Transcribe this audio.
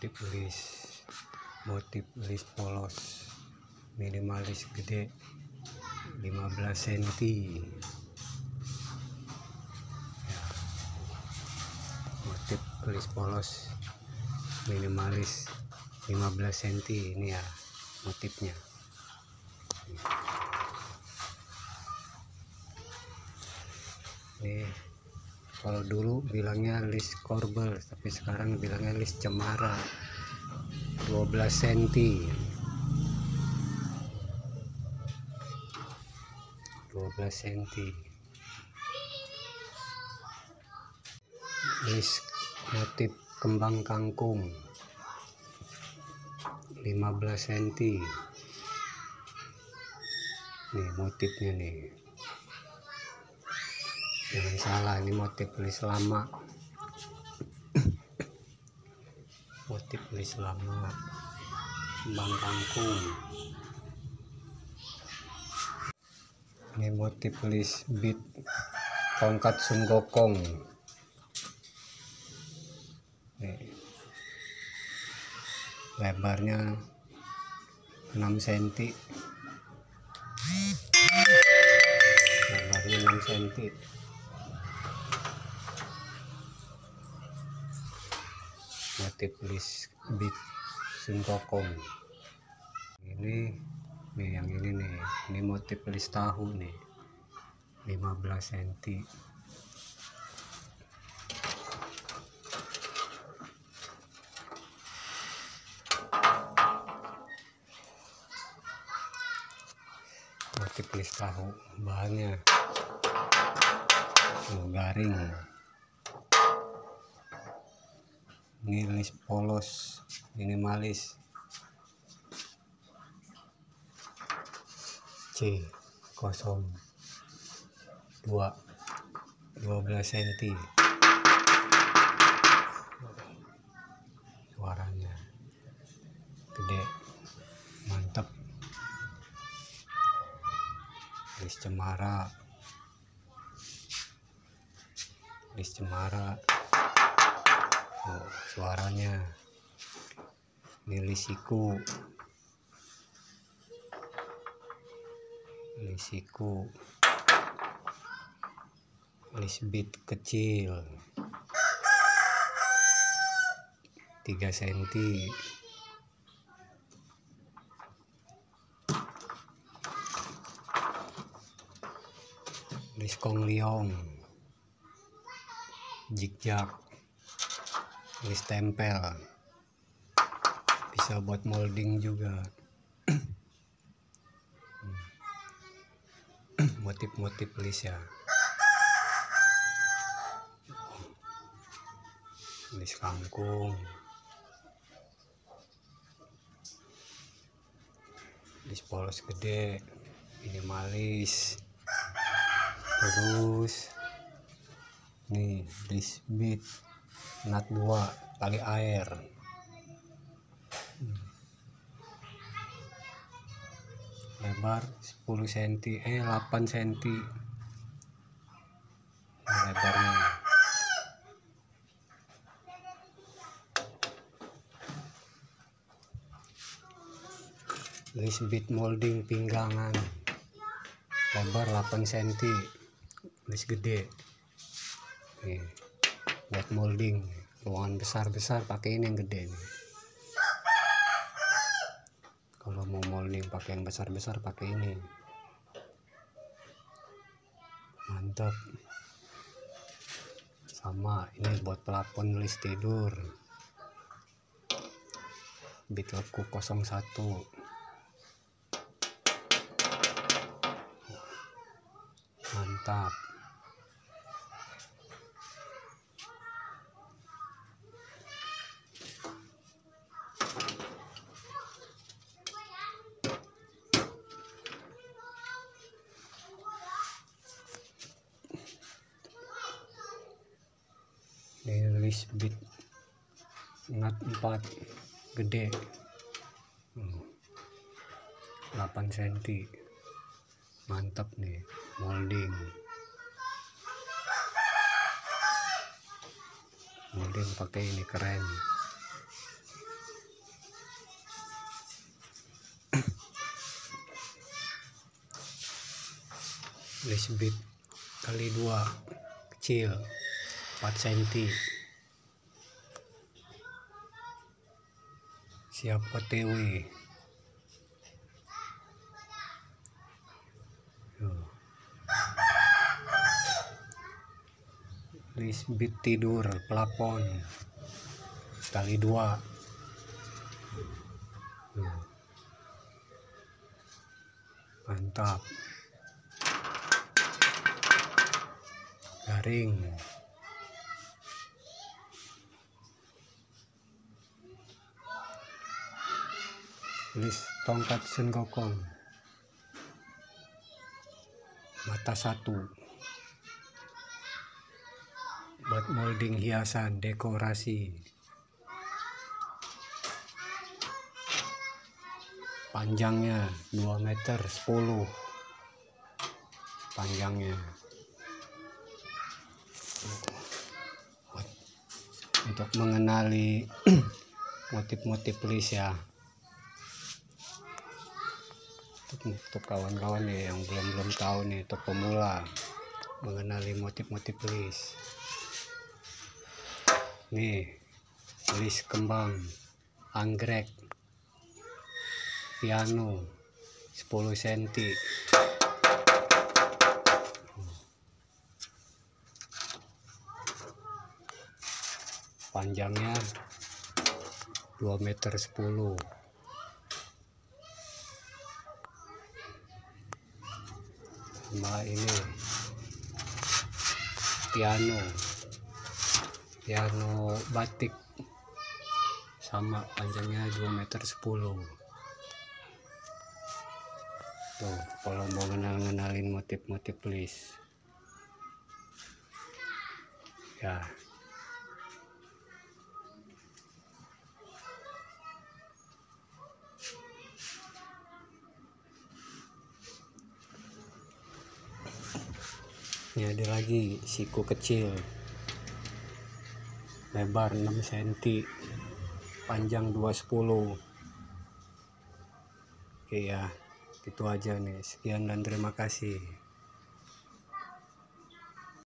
motif list polos minimalis gede 15 cm ya, motif list polos minimalis 15 cm ini ya motifnya. Ini kalau dulu bilangnya list korbel, tapi sekarang bilangnya list cemara 12 cm. 12 cm. List motif kembang kangkung 15 cm. Nih motifnya nih. Jangan salah, ini motif list lama. Motif list lama kembang kangkung. Ini motif list beat tongkat Sun Gokong. Nih. Lebarnya 6 cm. Lebarnya 6 cm. Motif list beat Sun Gokong. Ini nih, yang ini nih, ini motif list tahu nih 15 cm. Motif list tahu, bahannya garing. Ini list polos minimalis C02 12 cm. Suaranya gede, mantap. List cemara. Oh, suaranya ini list siku, list beat kecil 3 cm. List Kong Liong zigzag, list tempel, bisa buat molding juga. Motif-motif list ya, list kangkung, list polos gede minimalis. Terus nih list beat nat 2 kali air. Lebar 10 cm, 8 cm lebarnya. List beat molding pinggangan lebar 8 cm, list gede nih, buat molding ruangan besar pakai ini yang gede nih. Kalau mau molding pakai yang besar pakai ini, mantap. Sama ini buat plafon list tidur, beat lekuk 01. Mantap. Ini list beat nat 4 gede 8 cm. Mantap nih molding pakai ini keren. list bit kali 2 kecil 4 cm. Siap OTW. List bit tidur plafon kali 2. Mantap. Garing. List tongkat senggokong mata 1 buat molding hiasan dekorasi. Panjangnya 2 meter 10 panjangnya. Untuk mengenali motif-motif list ya, untuk kawan-kawan nih yang belum tahu nih, untuk pemula mengenali motif-motif list. Nih list kembang anggrek piano 10 cm. Panjangnya 2 meter 10. Sama ini piano batik sama panjangnya 2 meter 10. Tuh kalau mau ngenalin motif-motif list ya. Ini ada lagi siku kecil lebar 6 cm panjang 210. Oke ya, itu aja nih, sekian dan terima kasih.